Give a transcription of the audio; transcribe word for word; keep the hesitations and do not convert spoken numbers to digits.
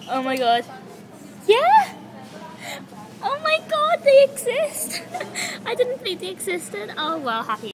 Oh my god. Yeah! Oh my god, they exist! I didn't think they existed. Oh well, happy.